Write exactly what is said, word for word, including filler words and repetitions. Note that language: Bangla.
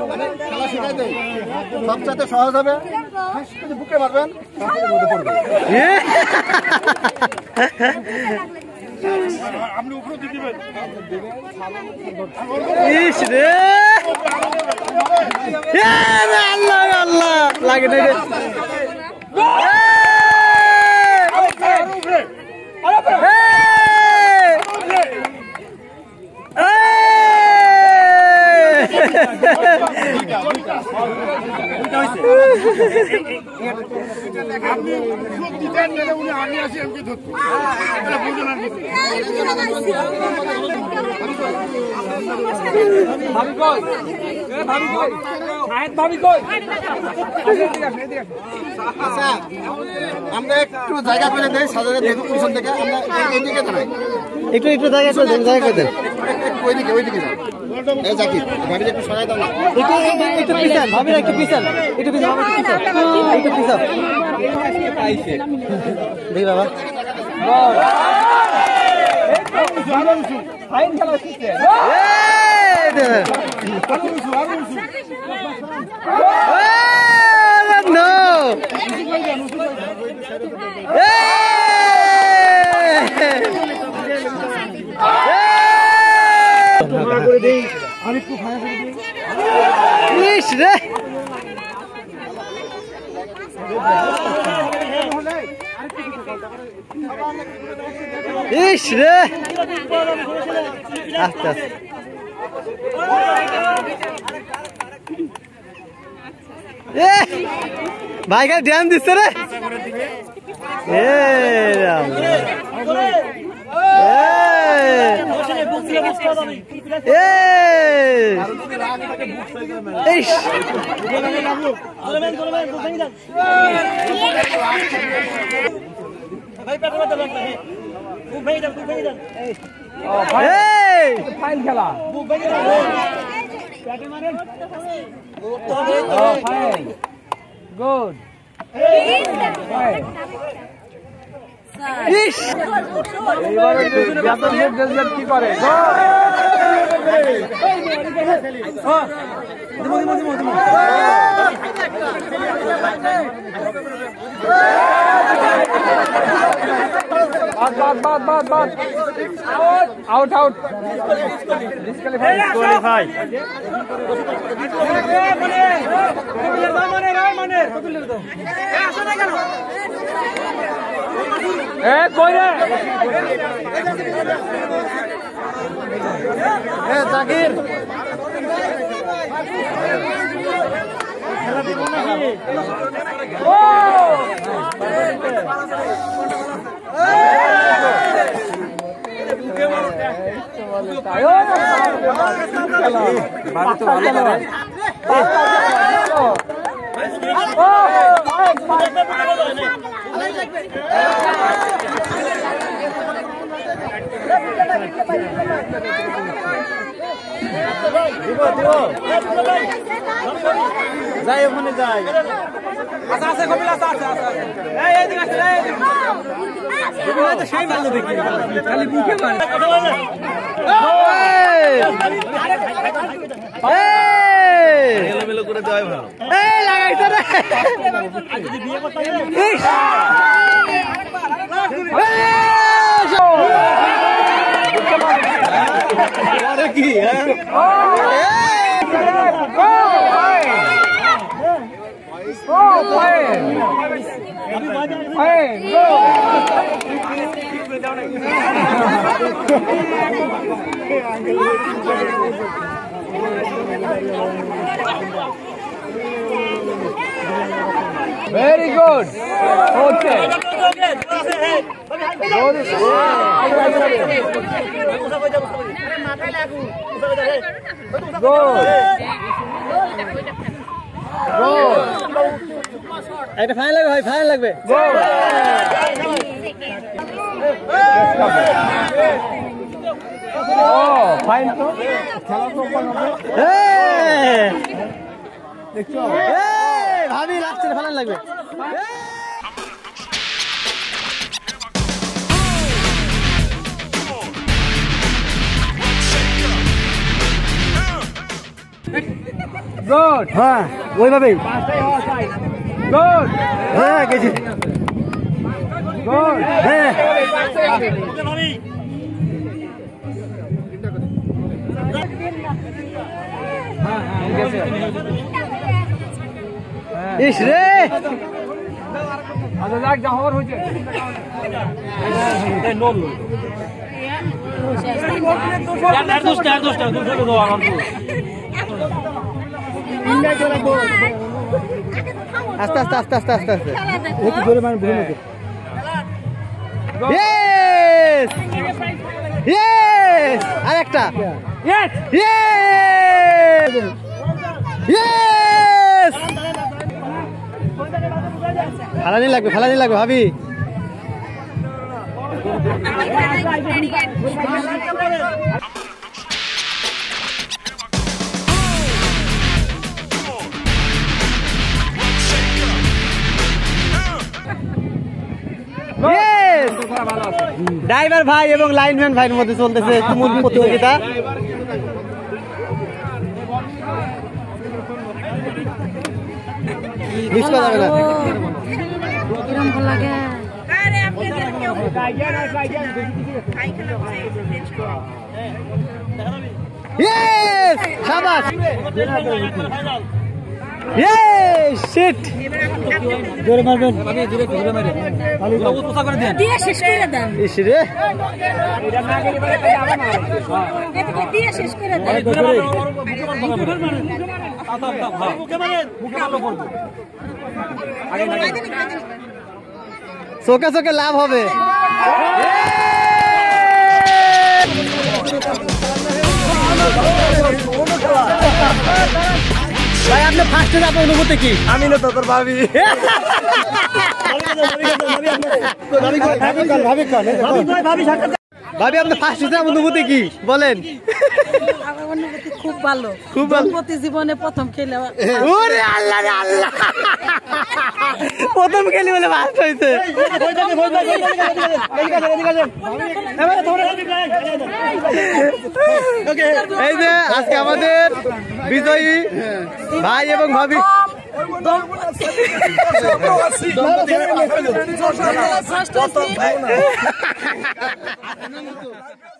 খেলা শেখাই দেয় সবচেয়ে সহজ হবে বুকে মারবেন আপনি উপরে দিবেন ইস রে আল্লাহ আল্লাহ লাগে না রে আমরা একটু জায়গা করে দেই সাজারে দেখুন পিছন থেকে আমরা এইদিকে দাঁড়াই একটু একটু জায়গা করে দেন জায়গা করে দেন ওইদিকে ওইদিকে যান এই জাকির ভাবি একটু সরাই দাও না একটু একটু পিছন ভাবি একটু পিছন একটু পিছন ভাবি একটু পিছন একটু পিছন পাইছে দেই বাবা ফাইন খেলা হচ্ছে এই দে নো ইস রে ইস রে আস্তে আস্তে ভাই কা ধ্যান দিচ্ছে রে এ রাম ফাইন খেলা গুড কি করে আউট আউট ডিসকোয়ালিফাই এ কই রে এ জাকির ও যাই ওখানে যাই আচ্ছা আছে কপিল আছে আছে আছে এই এই দিকে এই কপিল তো সেই ভালো দেখি খালি বুকে মারে এই এলোমেলো করে দেওয়াই ভালো এই লাগাইছ রে আজ যদি বিয়ে করতে আরে কি হ্যাঁ Oh, fine. Fine, go. Very good. Okay. Go. Go. এটা ফাইন লাগবে ভাই ফাইন লাগবে গো ও ফাইন তো খেলা তো ওপেন হবে এই দেখো এই ভাবি লাস্টে ফাইন লাগবে গুড হ্যাঁ ওইভাবেই গুড হ্যাঁ গেছি গুড হ্যাঁ ইস রে আচ্ছা যাক যা হওয়ার হয়েছে আস্তে আস্তে আস্তে আস্তে আস্তে আস্তে একটু জোরে মানে ভুলে নাকি ইয়েস ইয়েস আরেকটা ইয়েস ইয়েস ইয়েস ফালানি লাগবে ফালানি লাগবে ভাবি ড্রাইভার ভাই এবং লাইনম্যান ভাইয়ের মধ্যে চলতেছে তুমুল প্রতিযোগিতা মিস করা যাবে না ইয়েস শাবাশ ইয়েস শিট জোরে মারবেন আমি জোরে জোরে মারি ভালো উৎসাহ করে দেন দিয়ে শেষ করে দেন ইস রে এটা না গেলে পরে আবার মারে এটা দিয়ে শেষ করে দেন মুখে মারেন মুখে ভালো করব আগে না চোখে চোখে লাভ হবে ভাই আপনি ফার্স্টে আপনার অনুভূতি কি আমি না তোর ভাবি ভাবি আপনি ফার্স্টে অনুভূতি কি বলেন অনুভূতি খুব ভালো খুব ভালো প্রতি জীবনে প্রথম খেলে ওরে আল্লাহ রে আল্লাহ প্রথম খেলি বলে ফার্স্ট হইছে এই যে আজকে আমাদের বিজয়ী ভাই এবং ভাবি ষষ্ঠ